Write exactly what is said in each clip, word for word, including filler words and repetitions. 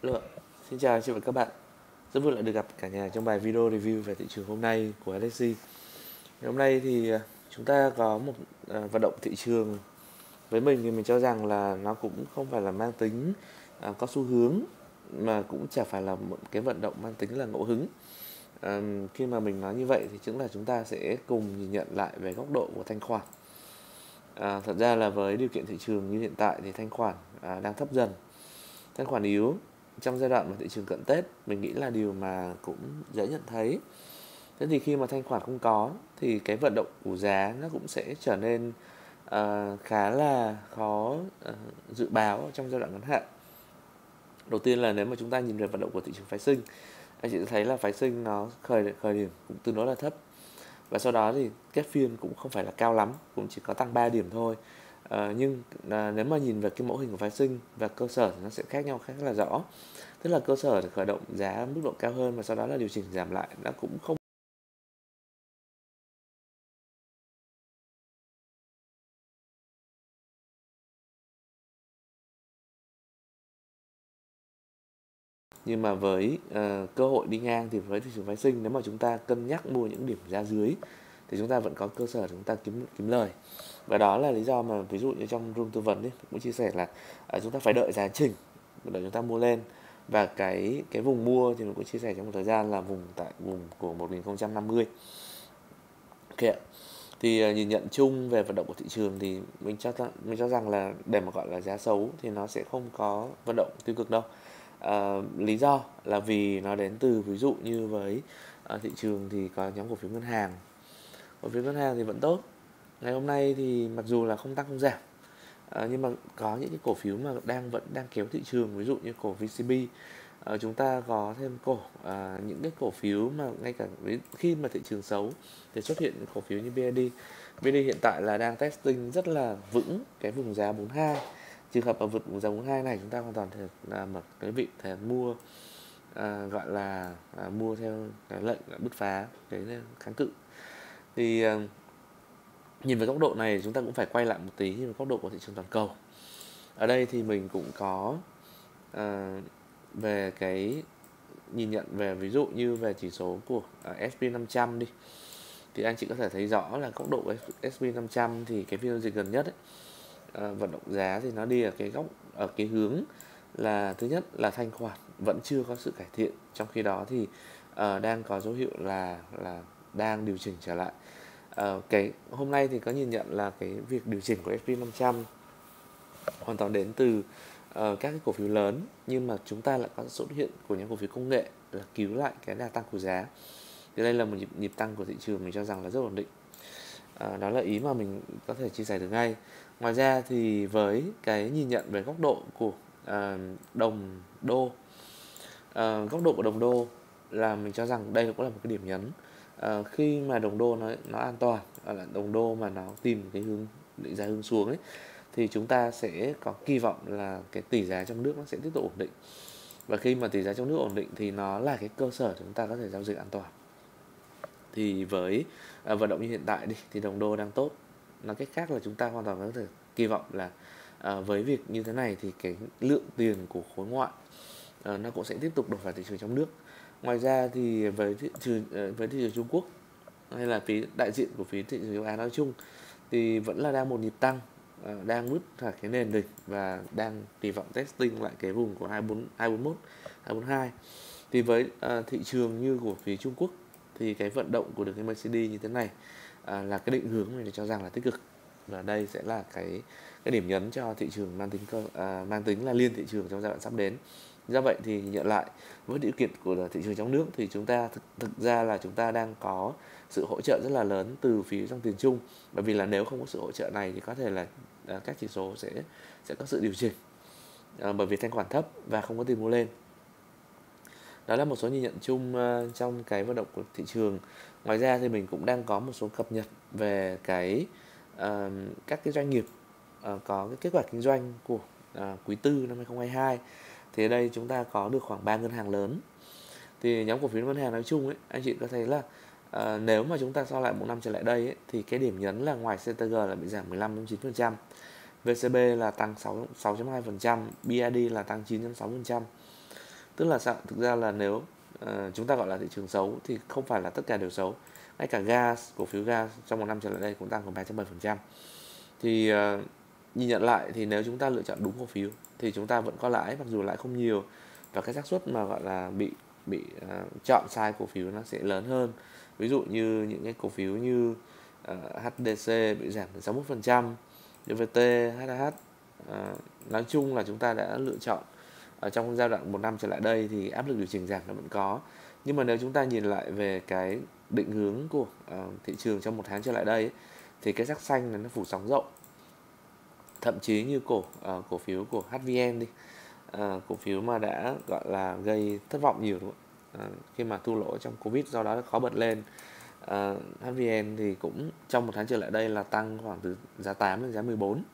Hello. Xin chào anh chị và các bạn. Rất vui lại được gặp cả nhà trong bài video review về thị trường hôm nay của ét ét xê. Hôm nay thì à, chúng ta có một à, vận động thị trường. Với mình thì mình cho rằng là nó cũng không phải là mang tính à, có xu hướng, mà cũng chả phải là một cái vận động mang tính là ngẫu hứng. À, khi mà mình nói như vậy thì chính là chúng ta sẽ cùng nhìn nhận lại về góc độ của thanh khoản. À, thật ra là với điều kiện thị trường như hiện tại thì thanh khoản à, đang thấp dần. Thanh khoản yếu trong giai đoạn mà thị trường cận Tết, mình nghĩ là điều mà cũng dễ nhận thấy. Thế thì khi mà thanh khoản không có thì cái vận động của giá nó cũng sẽ trở nên uh, khá là khó uh, dự báo trong giai đoạn ngắn hạn. Đầu tiên là nếu mà chúng ta nhìn về vận động của thị trường phái sinh, anh chị thấy là phái sinh nó khởi khởi điểm cũng tương đối là thấp, và sau đó thì kết phiên cũng không phải là cao lắm, cũng chỉ có tăng ba điểm thôi. À, nhưng à, nếu mà nhìn về cái mẫu hình của phái sinh và cơ sở thì nó sẽ khác nhau khá là rõ. Tức là cơ sở thì khởi động giá mức độ cao hơn và sau đó là điều chỉnh giảm lại, nó cũng không nhưng mà với uh, cơ hội đi ngang thì với thị trường phái sinh, nếu mà chúng ta cân nhắc mua những điểm giá dưới thì chúng ta vẫn có cơ sở để chúng ta kiếm kiếm lời. Và đó là lý do mà ví dụ như trong room tư vấn ấy, cũng chia sẻ là uh, chúng ta phải đợi giá chỉnh để chúng ta mua lên. Và cái cái vùng mua thì mình cũng chia sẻ trong một thời gian là vùng tại vùng của một nghìn không trăm năm mươi. Ok ạ. Thì uh, nhìn nhận chung về vận động của thị trường thì mình cho mình cho rằng là để mà gọi là giá xấu thì nó sẽ không có vận động tiêu cực đâu. Uh, lý do là vì nó đến từ, ví dụ như với uh, thị trường thì có nhóm cổ phiếu ngân hàng. Cổ phiếu ngân hàng thì vẫn tốt. Ngày hôm nay thì mặc dù là không tăng không giảm, uh, nhưng mà có những cái cổ phiếu mà đang vẫn đang kéo thị trường, ví dụ như cổ vê xê bê. Uh, chúng ta có thêm cổ uh, những cái cổ phiếu mà ngay cả khi mà thị trường xấu thì xuất hiện cổ phiếu như bê i đê. bê i đê hiện tại là đang testing rất là vững cái vùng giá bốn mươi hai. Trường hợp ở vượt vùng giá bốn mươi hai này, chúng ta hoàn toàn thể là một cái vị thể mua à, gọi là à, mua theo cái lệnh bứt phá cái kháng cự. Thì à, nhìn về góc độ này chúng ta cũng phải quay lại một tí nhìn về góc độ của thị trường toàn cầu. Ở đây thì mình cũng có à, về cái nhìn nhận về, ví dụ như về chỉ số của à, ét pê năm trăm đi, thì anh chị có thể thấy rõ là góc độ của ét pê năm trăm thì cái phiên giao dịch gần nhất ấy, à, vận động giá thì nó đi ở cái góc ở cái hướng là thứ nhất là thanh khoản vẫn chưa có sự cải thiện, trong khi đó thì uh, đang có dấu hiệu là là đang điều chỉnh trở lại. Uh, cái hôm nay thì có nhìn nhận là cái việc điều chỉnh của ét pê năm trăm hoàn toàn đến từ uh, các cái cổ phiếu lớn, nhưng mà chúng ta lại có xuất hiện của những cổ phiếu công nghệ là cứu lại cái đà tăng của giá. Thì đây là một nhịp, nhịp tăng của thị trường mình cho rằng là rất ổn định. À, đó là ý mà mình có thể chia sẻ được ngay. Ngoài ra thì với cái nhìn nhận về góc độ của à, đồng đô, à, góc độ của đồng đô là mình cho rằng đây cũng là một cái điểm nhấn. À, khi mà đồng đô nó nó an toàn, là đồng đô mà nó tìm cái hướng định giá hướng xuống ấy, thì chúng ta sẽ có kỳ vọng là cái tỷ giá trong nước nó sẽ tiếp tục ổn định. Và khi mà tỷ giá trong nước ổn định thì nó là cái cơ sở để chúng ta có thể giao dịch an toàn. Thì với à, vận động như hiện tại đi thì đồng đô đang tốt. Nói cách khác là chúng ta hoàn toàn có thể kỳ vọng là à, với việc như thế này thì cái lượng tiền của khối ngoại à, nó cũng sẽ tiếp tục đổ vào thị trường trong nước. Ngoài ra thì với thị trường với thị trường Trung Quốc hay là phía đại diện của phía thị trường châu Á nói chung thì vẫn là đang một nhịp tăng, à, đang bứt cả cái nền đỉnh và đang kỳ vọng testing lại cái vùng của hai mươi bốn, hai mươi mốt, hai mươi bốn hai. Thì với à, thị trường như của phía Trung Quốc thì cái vận động của đường em a xê đê như thế này à, là cái định hướng mình cho rằng là tích cực, và đây sẽ là cái cái điểm nhấn cho thị trường mang tính cơ, à, mang tính là liên thị trường trong giai đoạn sắp đến. Do vậy thì nhận lại với điều kiện của thị trường trong nước thì chúng ta thực, thực ra là chúng ta đang có sự hỗ trợ rất là lớn từ phía trong tiền chung, bởi vì là nếu không có sự hỗ trợ này thì có thể là à, các chỉ số sẽ sẽ có sự điều chỉnh, à, bởi vì thanh khoản thấp và không có tiền mua lên. Đó là một số nhìn nhận chung uh, trong cái vận động của thị trường. Ngoài ra thì mình cũng đang có một số cập nhật về cái uh, các cái doanh nghiệp uh, có cái kết quả kinh doanh của uh, quý tư năm hai không hai hai. Thì ở đây chúng ta có được khoảng ba ngân hàng lớn. Thì nhóm cổ phiếu ngân hàng nói chung ấy, anh chị có thấy là uh, nếu mà chúng ta so lại một năm trở lại đây ấy, thì cái điểm nhấn là ngoài xê tê giê là bị giảm mười lăm đến chín phần trăm, vê xê bê là tăng sáu phẩy hai phần trăm, bê i đê là tăng chín phẩy sáu phần trăm. Tức là sao? Thực ra là nếu uh, chúng ta gọi là thị trường xấu thì không phải là tất cả đều xấu. Ngay cả gas, cổ phiếu gas trong một năm trở lại đây cũng tăng khoảng ba phẩy bảy phần trăm. Thì uh, nhìn nhận lại thì nếu chúng ta lựa chọn đúng cổ phiếu thì chúng ta vẫn có lãi, mặc dù lãi không nhiều, và cái xác suất mà gọi là bị bị uh, chọn sai cổ phiếu nó sẽ lớn hơn. Ví dụ như những cái cổ phiếu như uh, hát đê xê bị giảm từ sáu mươi mốt phần trăm, đê vê tê, hát hát hát. Uh, nói chung là chúng ta đã lựa chọn ở trong giai đoạn một năm trở lại đây thì áp lực điều chỉnh giảm nó vẫn có. Nhưng mà nếu chúng ta nhìn lại về cái định hướng của uh, thị trường trong một tháng trở lại đây ấy, thì cái sắc xanh này nó phủ sóng rộng. Thậm chí như cổ uh, cổ phiếu của hát vê en đi, uh, cổ phiếu mà đã gọi là gây thất vọng nhiều, đúng không? Uh, khi mà thua lỗ trong Covid, do đó khó bật lên. uh, hát vê en thì cũng trong một tháng trở lại đây là tăng khoảng từ giá tám đến giá mười bốn.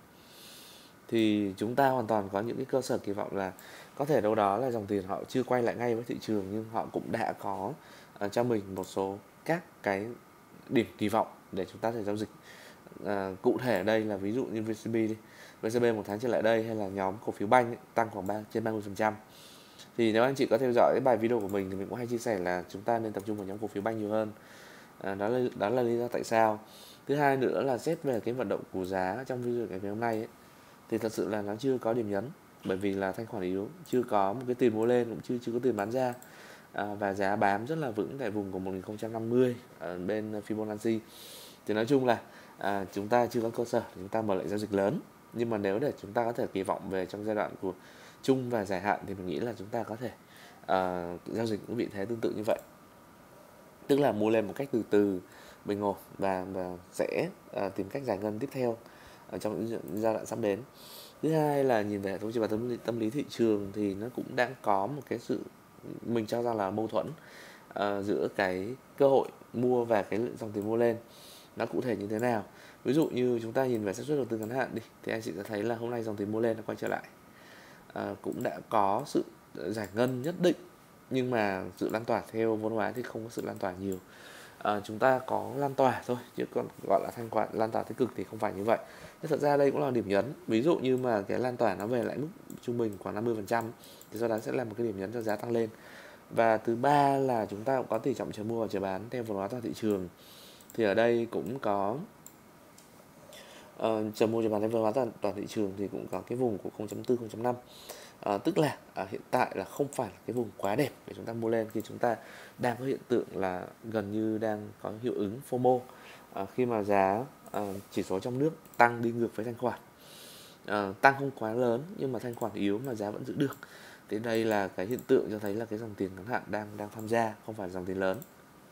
Thì chúng ta hoàn toàn có những cái cơ sở kỳ vọng là có thể đâu đó là dòng tiền họ chưa quay lại ngay với thị trường, nhưng họ cũng đã có uh, cho mình một số các cái điểm kỳ vọng để chúng ta thể giao dịch. Uh, cụ thể ở đây là ví dụ như vê xê bê đi, vê xê bê một tháng trở lại đây, hay là nhóm cổ phiếu banh ấy, tăng khoảng ba, trên ba mươi phần trăm. Thì nếu anh chị có theo dõi cái bài video của mình thì mình cũng hay chia sẻ là chúng ta nên tập trung vào nhóm cổ phiếu banh nhiều hơn. Uh, đó là đó là lý do tại sao. Thứ hai nữa là xét về cái vận động của giá trong video ngày hôm nay ấy, thì thật sự là nó chưa có điểm nhấn, bởi vì là thanh khoản yếu, chưa có một cái tiền mua lên, cũng chưa chưa có tiền bán ra, à, và giá bám rất là vững tại vùng của một nghìn không trăm năm mươi ở bên Fibonacci. Thì nói chung là à, chúng ta chưa có cơ sở để chúng ta mở lại giao dịch lớn, nhưng mà nếu để chúng ta có thể kỳ vọng về trong giai đoạn của trung và dài hạn thì mình nghĩ là chúng ta có thể à, giao dịch những vị thế tương tự như vậy, tức là mua lên một cách từ từ, bình ổn, và, và sẽ à, tìm cách giải ngân tiếp theo ở trong những giai đoạn sắp đến. Thứ hai là nhìn về thống trị và tâm lý, tâm lý thị trường thì nó cũng đang có một cái sự, mình cho rằng là mâu thuẫn uh, giữa cái cơ hội mua và cái dòng tiền mua lên. Nó cụ thể như thế nào? Ví dụ như chúng ta nhìn về xác suất đầu tư ngắn hạn đi, thì anh chị sẽ thấy là hôm nay dòng tiền mua lên nó quay trở lại, uh, cũng đã có sự giải ngân nhất định, nhưng mà sự lan tỏa theo vốn hóa thì không có sự lan tỏa nhiều. À, chúng ta có lan tỏa thôi, chứ còn gọi là thanh khoản lan tỏa tích cực thì không phải như vậy. Nhưng thật ra đây cũng là điểm nhấn. Ví dụ như mà cái lan tỏa nó về lại mức trung bình khoảng năm mươi phần trăm thì do đó sẽ là một cái điểm nhấn cho giá tăng lên. Và thứ ba là chúng ta cũng có tỷ trọng chờ mua và chờ bán theo vốn hóa toàn thị trường. Thì ở đây cũng có uh, chờ mua chờ bán theo vốn hóa toàn, toàn thị trường thì cũng có cái vùng của không chấm bốn, không chấm năm. À, tức là à, hiện tại là không phải là cái vùng quá đẹp để chúng ta mua lên, khi chúng ta đang có hiện tượng là gần như đang có hiệu ứng FOMO, à, khi mà giá à, chỉ số trong nước tăng đi ngược với thanh khoản, à, tăng không quá lớn nhưng mà thanh khoản yếu mà giá vẫn giữ được. Thì đây là cái hiện tượng cho thấy là cái dòng tiền ngắn hạn đang đang tham gia, không phải dòng tiền lớn.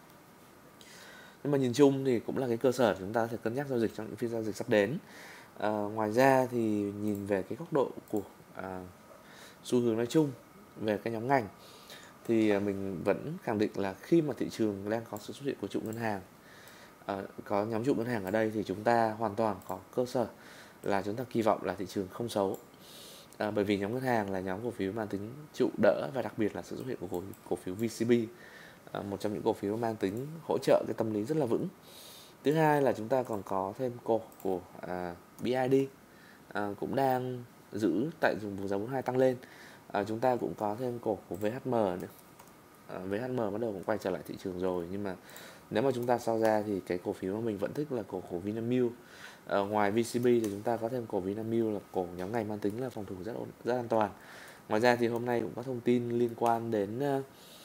Nhưng mà nhìn chung thì cũng là cái cơ sở chúng ta có thể cân nhắc giao dịch trong những phiên giao dịch sắp đến. À, ngoài ra thì nhìn về cái góc độ của à, xu hướng nói chung về cái nhóm ngành thì mình vẫn khẳng định là khi mà thị trường đang có sự xuất hiện của trụ ngân hàng, à, có nhóm trụ ngân hàng ở đây thì chúng ta hoàn toàn có cơ sở là chúng ta kỳ vọng là thị trường không xấu, à, bởi vì nhóm ngân hàng là nhóm cổ phiếu mang tính trụ đỡ, và đặc biệt là sự xuất hiện của cổ, cổ phiếu vê xê bê, à, một trong những cổ phiếu mang tính hỗ trợ cái tâm lý rất là vững. Thứ hai là chúng ta còn có thêm cổ của à, bê i đê, à, cũng đang giữ tại vùng giá bốn mươi hai tăng lên. À, chúng ta cũng có thêm cổ của vê hát em nữa. À, vê hát em bắt đầu cũng quay trở lại thị trường rồi, nhưng mà nếu mà chúng ta so ra thì cái cổ phiếu mà mình vẫn thích là cổ của Vinamilk. À, ngoài vê xê bê thì chúng ta có thêm cổ Vinamilk là cổ nhóm ngành mang tính là phòng thủ rất rất an toàn. Ngoài ra thì hôm nay cũng có thông tin liên quan đến uh,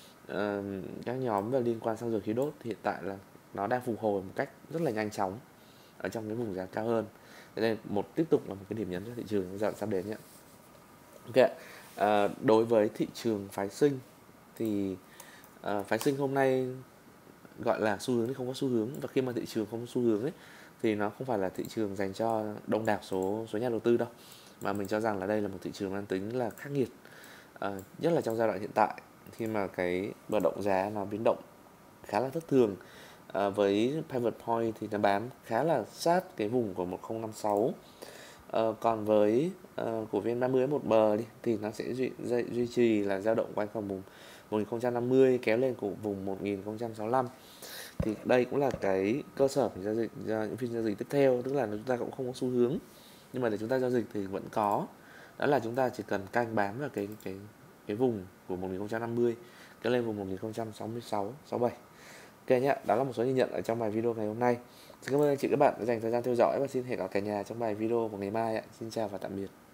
các nhóm và liên quan xăng dầu khí đốt, thì hiện tại là nó đang phục hồi một cách rất là nhanh chóng ở trong cái vùng giá cao hơn. Thế nên một tiếp tục là một cái điểm nhấn cho thị trường giai đoạn sắp đến nhé. Ok. À, đối với thị trường phái sinh thì à, phái sinh hôm nay gọi là xu hướng thì không có xu hướng, và khi mà thị trường không có xu hướng ấy thì nó không phải là thị trường dành cho đông đảo số số nhà đầu tư đâu, mà mình cho rằng là đây là một thị trường mang tính là khắc nghiệt, à, nhất là trong giai đoạn hiện tại khi mà cái bất động giá nó biến động khá là thất thường. À, với pivot point thì nó bám khá là sát cái vùng của một nghìn không trăm năm mươi sáu. Uh, còn với uh, của vê en ba mươi một bờ đi thì nó sẽ duy, duy, duy trì là dao động quanh khoảng vùng một nghìn không trăm năm mươi kéo lên của vùng một nghìn không trăm sáu mươi lăm. Thì đây cũng là cái cơ sở để giao dịch ra những phiên giao dịch tiếp theo, tức là chúng ta cũng không có xu hướng, nhưng mà để chúng ta giao dịch thì vẫn có, đó là chúng ta chỉ cần canh bám vào cái cái cái vùng của một nghìn không trăm năm mươi kéo lên vùng một nghìn không trăm sáu mươi sáu, sáu mươi bảy. Ok nhé, đó là một số nhìn nhận ở trong bài video ngày hôm nay. Xin cảm ơn anh chị các bạn đã dành thời gian theo dõi và xin hẹn gặp cả nhà trong bài video của ngày mai ạ. Xin chào và tạm biệt.